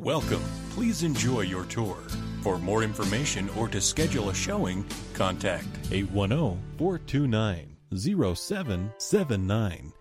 Welcome. Please enjoy your tour. For more information or to schedule a showing, contact 810-429-0779